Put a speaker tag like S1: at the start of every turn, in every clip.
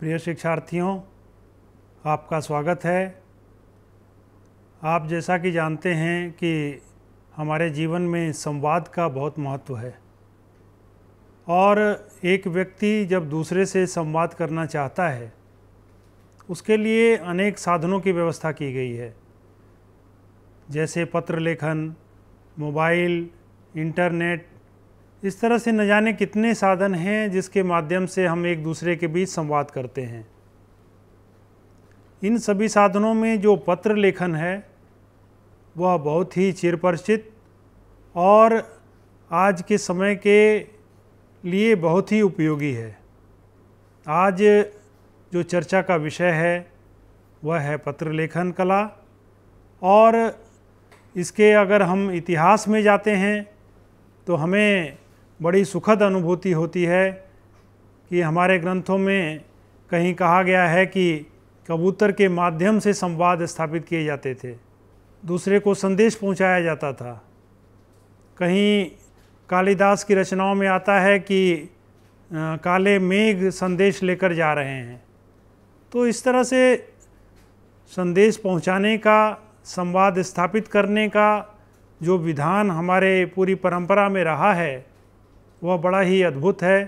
S1: प्रिय शिक्षार्थियों, आपका स्वागत है। आप जैसा कि जानते हैं कि हमारे जीवन में संवाद का बहुत महत्व है और एक व्यक्ति जब दूसरे से संवाद करना चाहता है उसके लिए अनेक साधनों की व्यवस्था की गई है, जैसे पत्र लेखन, मोबाइल, इंटरनेट। इस तरह से न जाने कितने साधन हैं जिसके माध्यम से हम एक दूसरे के बीच संवाद करते हैं। इन सभी साधनों में जो पत्र लेखन है वह बहुत ही चिरपरिचित और आज के समय के लिए बहुत ही उपयोगी है। आज जो चर्चा का विषय है वह है पत्र लेखन कला, और इसके अगर हम इतिहास में जाते हैं तो हमें बड़ी सुखद अनुभूति होती है कि हमारे ग्रंथों में कहीं कहा गया है कि कबूतर के माध्यम से संवाद स्थापित किए जाते थे, दूसरे को संदेश पहुंचाया जाता था। कहीं कालिदास की रचनाओं में आता है कि काले मेघ संदेश लेकर जा रहे हैं। तो इस तरह से संदेश पहुंचाने का, संवाद स्थापित करने का जो विधान हमारे पूरी परंपरा में रहा है वह बड़ा ही अद्भुत है,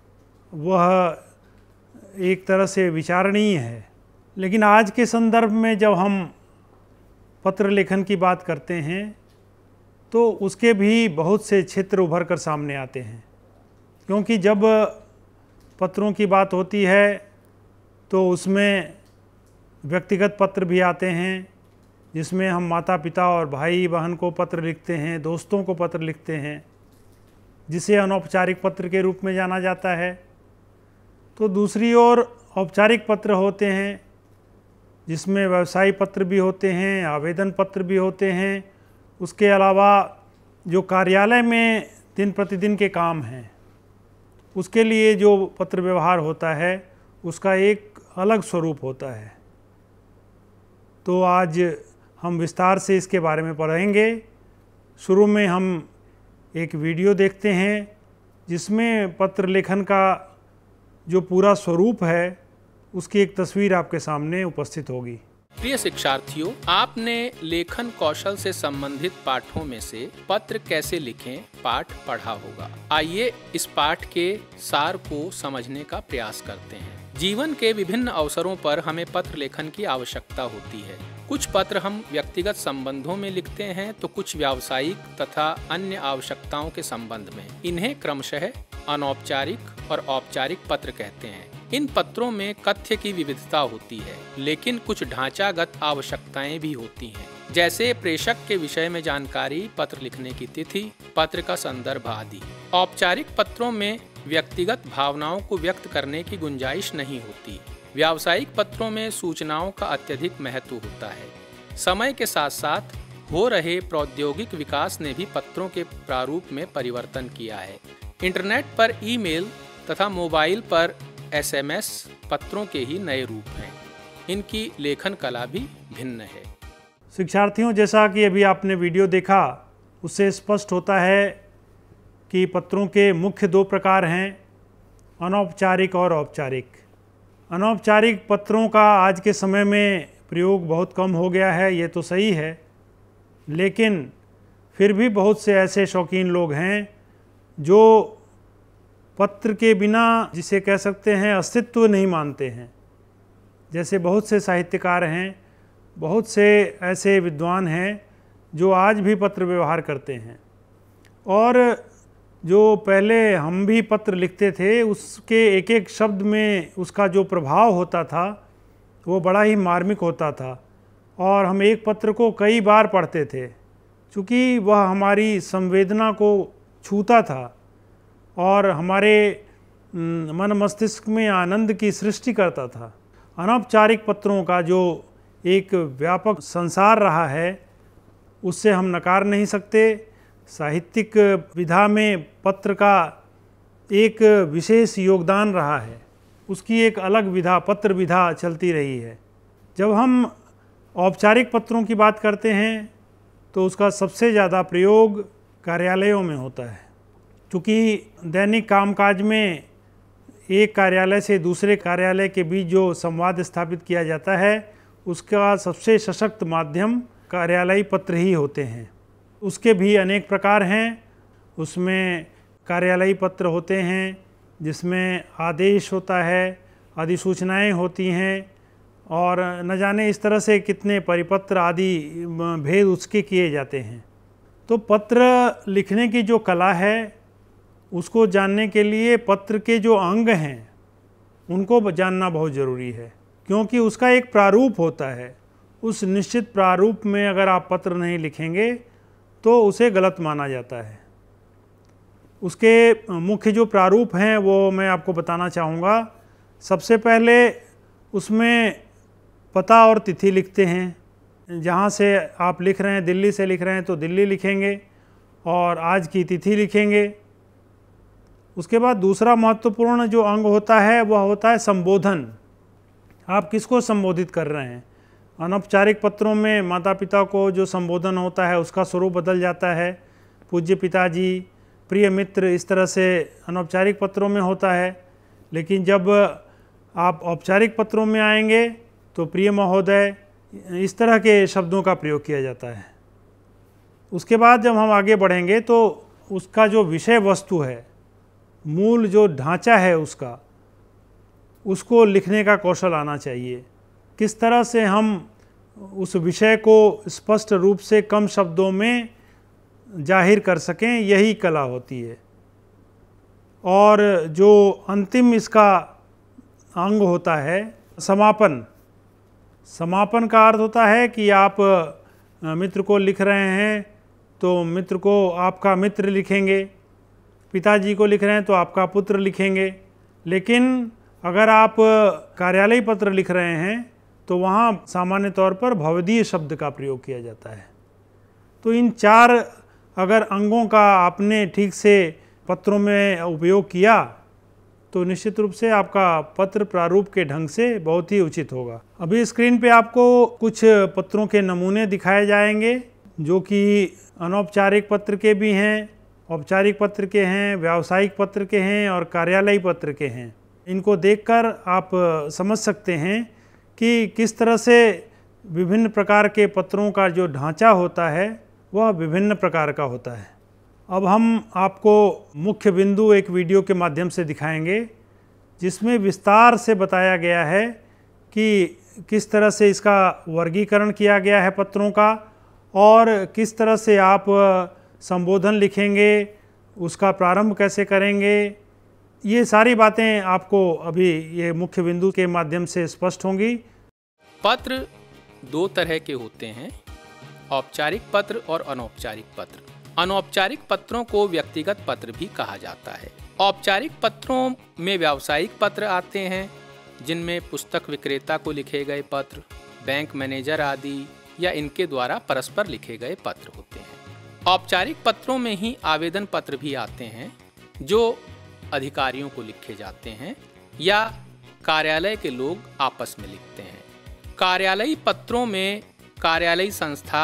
S1: वह एक तरह से विचारणीय है। लेकिन आज के संदर्भ में जब हम पत्र लेखन की बात करते हैं तो उसके भी बहुत से क्षेत्र उभर कर सामने आते हैं, क्योंकि जब पत्रों की बात होती है तो उसमें व्यक्तिगत पत्र भी आते हैं, जिसमें हम माता पिता और भाई बहन को पत्र लिखते हैं, दोस्तों को पत्र लिखते हैं, जिसे अनौपचारिक पत्र के रूप में जाना जाता है। तो दूसरी ओर औपचारिक पत्र होते हैं, जिसमें व्यवसायी पत्र भी होते हैं, आवेदन पत्र भी होते हैं। उसके अलावा जो कार्यालय में दिन प्रतिदिन के काम हैं उसके लिए जो पत्र व्यवहार होता है उसका एक अलग स्वरूप होता है। तो आज हम विस्तार से इसके बारे में पढ़ेंगे। शुरू में हम एक वीडियो देखते हैं जिसमें पत्र लेखन का जो पूरा स्वरूप है उसकी एक तस्वीर आपके सामने उपस्थित होगी।
S2: प्रिय शिक्षार्थियों, आपने लेखन कौशल से संबंधित पाठों में से पत्र कैसे लिखें पाठ पढ़ा होगा। आइए इस पाठ के सार को समझने का प्रयास करते हैं। जीवन के विभिन्न अवसरों पर हमें पत्र लेखन की आवश्यकता होती है। कुछ पत्र हम व्यक्तिगत संबंधों में लिखते हैं तो कुछ व्यावसायिक तथा अन्य आवश्यकताओं के संबंध में। इन्हें क्रमशः अनौपचारिक और औपचारिक पत्र कहते हैं। इन पत्रों में कथ्य की विविधता होती है, लेकिन कुछ ढांचागत आवश्यकताएं भी होती हैं, जैसे प्रेषक के विषय में जानकारी, पत्र लिखने की तिथि, पत्र का संदर्भ आदि। औपचारिक पत्रों में व्यक्तिगत भावनाओं को व्यक्त करने की गुंजाइश नहीं होती। व्यावसायिक पत्रों में सूचनाओं का अत्यधिक महत्व होता है। समय के साथ साथ हो रहे प्रौद्योगिक विकास ने भी पत्रों के प्रारूप में परिवर्तन किया है। इंटरनेट पर ईमेल तथा मोबाइल पर SMS पत्रों के ही नए रूप हैं। इनकी लेखन कला भी भिन्न है।
S1: शिक्षार्थियों, जैसा कि अभी आपने वीडियो देखा उससे स्पष्ट होता है कि पत्रों के मुख्य दो प्रकार हैं, अनौपचारिक और औपचारिक। अनौपचारिक पत्रों का आज के समय में प्रयोग बहुत कम हो गया है, ये तो सही है, लेकिन फिर भी बहुत से ऐसे शौकीन लोग हैं जो पत्र के बिना, जिसे कह सकते हैं, अस्तित्व नहीं मानते हैं। जैसे बहुत से साहित्यकार हैं, बहुत से ऐसे विद्वान हैं जो आज भी पत्र व्यवहार करते हैं, और जो पहले हम भी पत्र लिखते थे उसके एक एक शब्द में उसका जो प्रभाव होता था वो बड़ा ही मार्मिक होता था, और हम एक पत्र को कई बार पढ़ते थे क्योंकि वह हमारी संवेदना को छूता था और हमारे मन मस्तिष्क में आनंद की सृष्टि करता था। अनौपचारिक पत्रों का जो एक व्यापक संसार रहा है उससे हम नकार नहीं सकते। साहित्यिक विधा में पत्र का एक विशेष योगदान रहा है, उसकी एक अलग विधा, पत्र विधा चलती रही है। जब हम औपचारिक पत्रों की बात करते हैं तो उसका सबसे ज़्यादा प्रयोग कार्यालयों में होता है, क्योंकि दैनिक कामकाज में एक कार्यालय से दूसरे कार्यालय के बीच जो संवाद स्थापित किया जाता है उसका सबसे सशक्त माध्यम कार्यालयी पत्र ही होते हैं। उसके भी अनेक प्रकार हैं। उसमें कार्यालयी पत्र होते हैं जिसमें आदेश होता है, अधिसूचनाएं होती हैं और न जाने इस तरह से कितने परिपत्र आदि भेद उसके किए जाते हैं। तो पत्र लिखने की जो कला है उसको जानने के लिए पत्र के जो अंग हैं उनको जानना बहुत ज़रूरी है, क्योंकि उसका एक प्रारूप होता है। उस निश्चित प्रारूप में अगर आप पत्र नहीं लिखेंगे तो उसे गलत माना जाता है। उसके मुख्य जो प्रारूप हैं वो मैं आपको बताना चाहूँगा। सबसे पहले उसमें पता और तिथि लिखते हैं। जहाँ से आप लिख रहे हैं, दिल्ली से लिख रहे हैं तो दिल्ली लिखेंगे और आज की तिथि लिखेंगे। उसके बाद दूसरा महत्वपूर्ण जो अंग होता है वह होता है संबोधन। आप किसको संबोधित कर रहे हैं। अनौपचारिक पत्रों में माता पिता को जो संबोधन होता है उसका स्वरूप बदल जाता है। पूज्य पिताजी, प्रिय मित्र, इस तरह से अनौपचारिक पत्रों में होता है। लेकिन जब आप औपचारिक पत्रों में आएंगे तो प्रिय महोदय, इस तरह के शब्दों का प्रयोग किया जाता है। उसके बाद जब हम आगे बढ़ेंगे तो उसका जो विषय वस्तु है, मूल जो ढांचा है उसको लिखने का कौशल आना चाहिए। किस तरह से हम उस विषय को स्पष्ट रूप से कम शब्दों में जाहिर कर सकें, यही कला होती है। और जो अंतिम इसका अंग होता है समापन। समापन का अर्थ होता है कि आप मित्र को लिख रहे हैं तो मित्र को आपका मित्र लिखेंगे, पिताजी को लिख रहे हैं तो आपका पुत्र लिखेंगे। लेकिन अगर आप कार्यालयी पत्र लिख रहे हैं तो वहाँ सामान्य तौर पर भवदीय शब्द का प्रयोग किया जाता है। तो इन चार अगर अंगों का आपने ठीक से पत्रों में उपयोग किया तो निश्चित रूप से आपका पत्र प्रारूप के ढंग से बहुत ही उचित होगा। अभी स्क्रीन पे आपको कुछ पत्रों के नमूने दिखाए जाएंगे जो कि अनौपचारिक पत्र के भी हैं, औपचारिक पत्र के हैं, व्यावसायिक पत्र के हैं और कार्यालयी पत्र के हैं। इनको देखकर आप समझ सकते हैं कि किस तरह से विभिन्न प्रकार के पत्रों का जो ढांचा होता है वह विभिन्न प्रकार का होता है। अब हम आपको मुख्य बिंदु एक वीडियो के माध्यम से दिखाएंगे जिसमें विस्तार से बताया गया है कि किस तरह से इसका वर्गीकरण किया गया है पत्रों का और किस तरह से आप संबोधन लिखेंगे, उसका प्रारंभ कैसे करेंगे। ये सारी बातें आपको अभी ये मुख्य बिंदु के माध्यम से स्पष्ट होंगी।
S2: पत्र दो तरह के होते हैं, औपचारिक पत्र और अनौपचारिक पत्र। अनौपचारिक पत्रों को व्यक्तिगत पत्र भी कहा जाता है। औपचारिक पत्रों में व्यावसायिक पत्र आते हैं जिनमें पुस्तक विक्रेता को लिखे गए पत्र, बैंक मैनेजर आदि या इनके द्वारा परस्पर लिखे गए पत्र होते हैं। औपचारिक पत्रों में ही आवेदन पत्र भी आते हैं जो अधिकारियों को लिखे जाते हैं या कार्यालय के लोग आपस में लिखते हैं। कार्यालयी पत्रों में कार्यालयी संस्था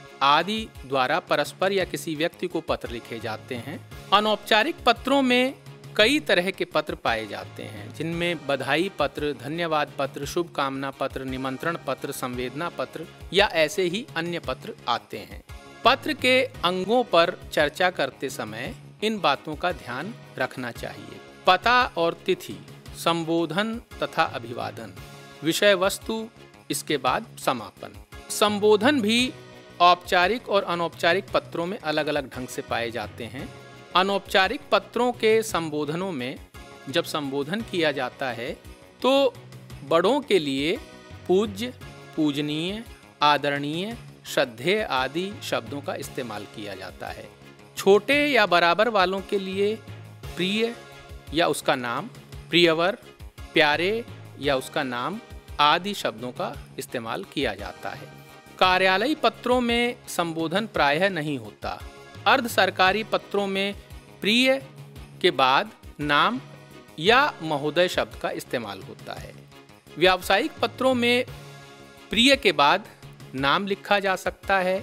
S2: आदि द्वारा परस्पर या किसी व्यक्ति को पत्र लिखे जाते हैं। अनौपचारिक पत्रों में कई तरह के पत्र पाए जाते हैं जिनमें बधाई पत्र, धन्यवाद पत्र, शुभकामना पत्र, निमंत्रण पत्र, संवेदना पत्र या ऐसे ही अन्य पत्र आते हैं। पत्र के अंगों पर चर्चा करते समय इन बातों का ध्यान रखना चाहिए। पता और तिथि, संबोधन तथा अभिवादन, विषय वस्तु, इसके बाद समापन। संबोधन भी औपचारिक और अनौपचारिक पत्रों में अलग अलग ढंग से पाए जाते हैं। अनौपचारिक पत्रों के संबोधनों में जब संबोधन किया जाता है तो बड़ों के लिए पूज्य, पूजनीय, आदरणीय, श्रद्धेय आदि शब्दों का इस्तेमाल किया जाता है। छोटे या बराबर वालों के लिए प्रिय या उसका नाम, प्रियवर, प्यारे या उसका नाम आदि शब्दों का इस्तेमाल किया जाता है। कार्यालयी पत्रों में संबोधन प्रायः नहीं होता। अर्ध सरकारी पत्रों में प्रिय के बाद नाम या महोदय शब्द का इस्तेमाल होता है। व्यावसायिक पत्रों में प्रिय के बाद नाम लिखा जा सकता है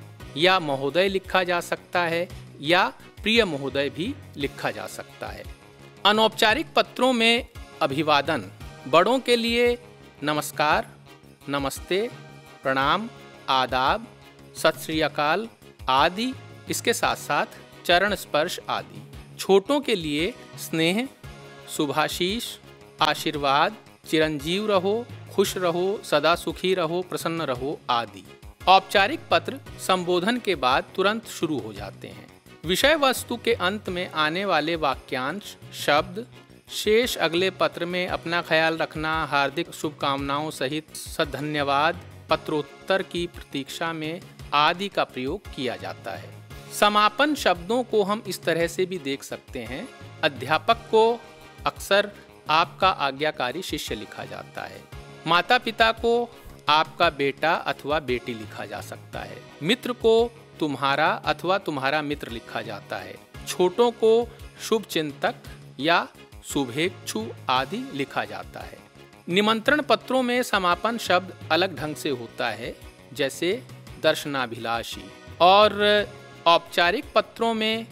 S2: या महोदय लिखा जा सकता है या प्रिय महोदय भी लिखा जा सकता है। अनौपचारिक पत्रों में अभिवादन, बड़ों के लिए नमस्कार, नमस्ते, प्रणाम, आदाब, सत श्री अकाल आदि, इसके साथ साथ चरण स्पर्श आदि। छोटों के लिए स्नेह, शुभाशीष, आशीर्वाद, चिरंजीव रहो, खुश रहो, सदा सुखी रहो, प्रसन्न रहो आदि। औपचारिक पत्र संबोधन के बाद तुरंत शुरू हो जाते हैं। विषय वस्तु के अंत में आने वाले वाक्यांश, शब्द, शेष अगले पत्र में अपना ख्याल रखना, हार्दिक शुभकामनाओं सहित सधन्यवाद, पत्रोत्तर की प्रतीक्षा में आदि का प्रयोग किया जाता है। समापन शब्दों को हम इस तरह से भी देख सकते हैं। अध्यापक को अक्सर आपका आज्ञाकारी शिष्य लिखा जाता है। माता पिता को आपका बेटा अथवा बेटी लिखा जा सकता है। मित्र को तुम्हारा अथवा तुम्हारा मित्र लिखा जाता है। छोटों को शुभ चिंतक या शुभेच्छु आदि लिखा जाता है। निमंत्रण पत्रों में समापन शब्द अलग ढंग से होता है, जैसे दर्शनाभिलाषी, और औपचारिक पत्रों में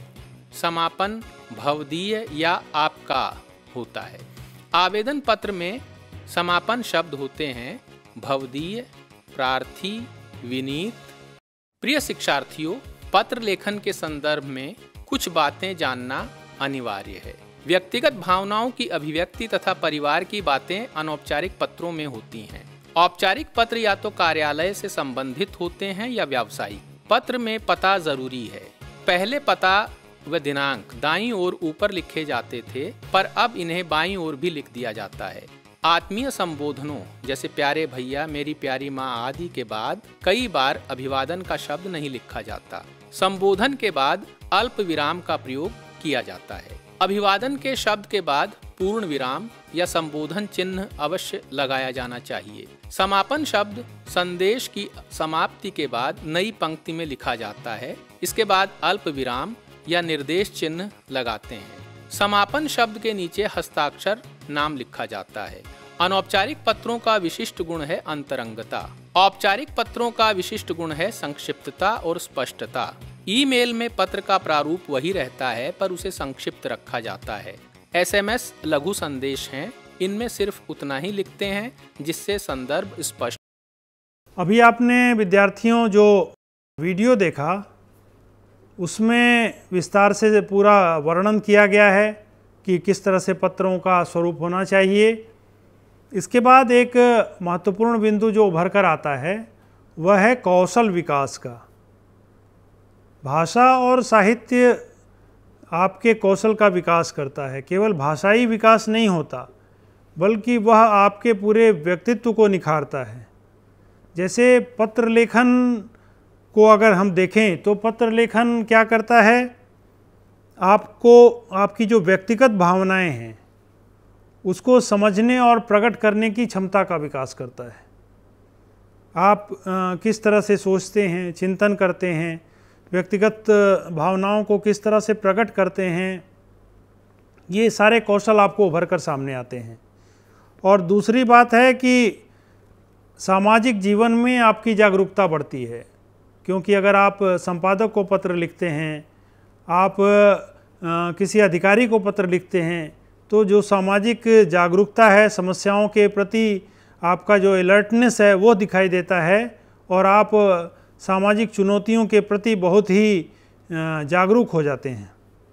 S2: समापन भवदीय या आपका होता है। आवेदन पत्र में समापन शब्द होते हैं भवदीय, प्रार्थी, विनीत। प्रिय शिक्षार्थियों, पत्र लेखन के संदर्भ में कुछ बातें जानना अनिवार्य है। व्यक्तिगत भावनाओं की अभिव्यक्ति तथा परिवार की बातें अनौपचारिक पत्रों में होती हैं। औपचारिक पत्र या तो कार्यालय से संबंधित होते हैं या व्यावसायिक। पत्र में पता जरूरी है। पहले पता व दिनांक दाईं ओर ऊपर लिखे जाते थे, पर अब इन्हें बाईं ओर भी लिख दिया जाता है। आत्मीय संबोधनों जैसे प्यारे भैया, मेरी प्यारी माँ आदि के बाद कई बार अभिवादन का शब्द नहीं लिखा जाता। संबोधन के बाद अल्प विराम का प्रयोग किया जाता है। अभिवादन के शब्द के बाद पूर्ण विराम या संबोधन चिन्ह अवश्य लगाया जाना चाहिए। समापन शब्द संदेश की समाप्ति के बाद नई पंक्ति में लिखा जाता है। इसके बाद अल्प विराम या निर्देश चिन्ह लगाते हैं। समापन शब्द के नीचे हस्ताक्षर नाम लिखा जाता है। अनौपचारिक पत्रों का विशिष्ट गुण है अंतरंगता। औपचारिक पत्रों का विशिष्ट गुण है संक्षिप्तता और स्पष्टता। ईमेल में पत्र का प्रारूप वही रहता है, पर उसे संक्षिप्त रखा जाता है। एसएमएस लघु संदेश हैं, इनमें सिर्फ उतना ही लिखते हैं जिससे संदर्भ स्पष्ट।
S1: अभी आपने विद्यार्थियों जो वीडियो देखा उसमें विस्तार से पूरा वर्णन किया गया है कि किस तरह से पत्रों का स्वरूप होना चाहिए। इसके बाद एक महत्वपूर्ण बिंदु जो उभर कर आता है वह है कौशल विकास का। भाषा और साहित्य आपके कौशल का विकास करता है। केवल भाषाई विकास नहीं होता, बल्कि वह आपके पूरे व्यक्तित्व को निखारता है। जैसे पत्र लेखन को अगर हम देखें तो पत्र लेखन क्या करता है, आपको आपकी जो व्यक्तिगत भावनाएं हैं उसको समझने और प्रकट करने की क्षमता का विकास करता है। आप किस तरह से सोचते हैं, चिंतन करते हैं, व्यक्तिगत भावनाओं को किस तरह से प्रकट करते हैं, ये सारे कौशल आपको उभर कर सामने आते हैं। और दूसरी बात है कि सामाजिक जीवन में आपकी जागरूकता बढ़ती है, क्योंकि अगर आप संपादक को पत्र लिखते हैं, आप किसी अधिकारी को पत्र लिखते हैं, तो जो सामाजिक जागरूकता है, समस्याओं के प्रति आपका जो अलर्टनेस है वो दिखाई देता है और आप सामाजिक चुनौतियों के प्रति बहुत ही जागरूक हो जाते हैं।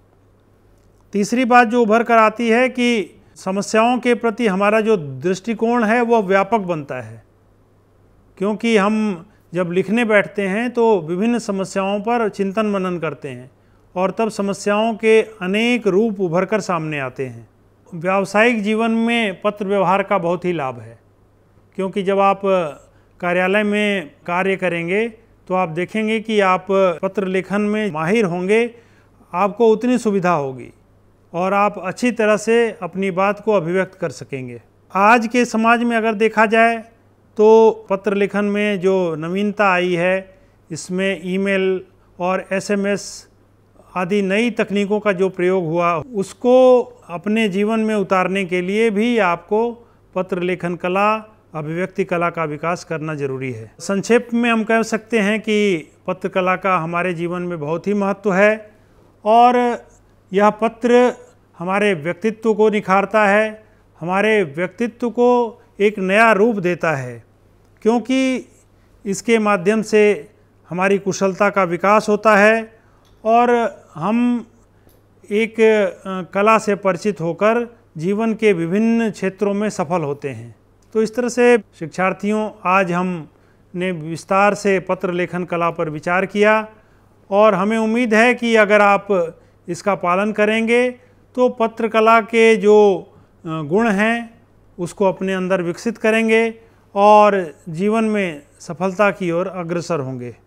S1: तीसरी बात जो उभर कर आती है कि समस्याओं के प्रति हमारा जो दृष्टिकोण है वह व्यापक बनता है, क्योंकि हम जब लिखने बैठते हैं तो विभिन्न समस्याओं पर चिंतन मनन करते हैं और तब समस्याओं के अनेक रूप उभर कर सामने आते हैं। व्यावसायिक जीवन में पत्र व्यवहार का बहुत ही लाभ है, क्योंकि जब आप कार्यालय में कार्य करेंगे तो आप देखेंगे कि आप पत्र लेखन में माहिर होंगे, आपको उतनी सुविधा होगी और आप अच्छी तरह से अपनी बात को अभिव्यक्त कर सकेंगे। आज के समाज में अगर देखा जाए तो पत्र लेखन में जो नवीनता आई है, इसमें ईमेल और एसएमएस आदि नई तकनीकों का जो प्रयोग हुआ, उसको अपने जीवन में उतारने के लिए भी आपको पत्र लेखन कला, अभिव्यक्ति कला का विकास करना जरूरी है। संक्षेप में हम कह सकते हैं कि पत्र कला का हमारे जीवन में बहुत ही महत्व है और यह पत्र हमारे व्यक्तित्व को निखारता है, हमारे व्यक्तित्व को एक नया रूप देता है, क्योंकि इसके माध्यम से हमारी कुशलता का विकास होता है और हम एक कला से परिचित होकर जीवन के विभिन्न क्षेत्रों में सफल होते हैं। तो इस तरह से शिक्षार्थियों, आज हमने विस्तार से पत्र लेखन कला पर विचार किया और हमें उम्मीद है कि अगर आप इसका पालन करेंगे तो पत्र कला के जो गुण हैं उसको अपने अंदर विकसित करेंगे और जीवन में सफलता की ओर अग्रसर होंगे।